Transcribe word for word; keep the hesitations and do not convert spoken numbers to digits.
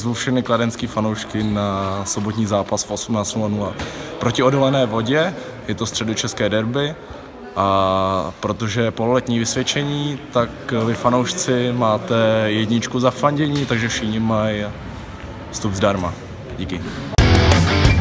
zvu všechny kladenský fanoušky na sobotní zápas v osmnáct nula nula proti Odolené Vodě. Je to středočeské derby a protože je pololetní vysvědčení, tak vy fanoušci máte jedničku za fandění, takže všichni mají vstup zdarma. Díky.